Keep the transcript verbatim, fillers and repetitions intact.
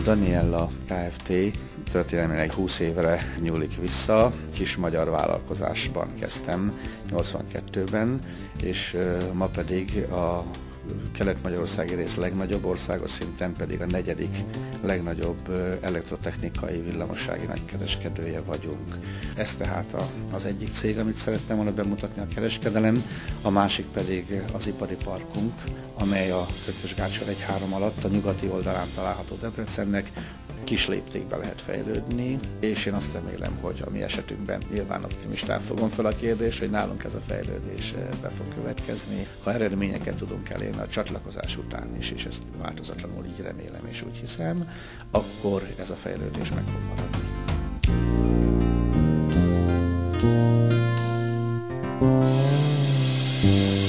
Daniella Kft. Történelmileg húsz évre nyúlik vissza. Kis magyar vállalkozásban kezdtem nyolcvankettőben, és ma pedig a kelet-magyarországi rész legnagyobb, országos szinten pedig a negyedik legnagyobb elektrotechnikai villamossági nagykereskedője vagyunk. Ez tehát az egyik cég, amit szerettem volna bemutatni, a kereskedelem, a másik pedig az ipari parkunk, amely a Eötvös-Gácsa egy három alatt a nyugati oldalán található Debrecennek. Kis léptékbe lehet fejlődni, és én azt remélem, hogy a mi esetünkben nyilván optimistán fogom fel a kérdést, hogy nálunk ez a fejlődés be fog következni. Ha eredményeket tudunk elérni a csatlakozás után is, és ezt változatlanul így remélem és úgy hiszem, akkor ez a fejlődés meg fog maradni.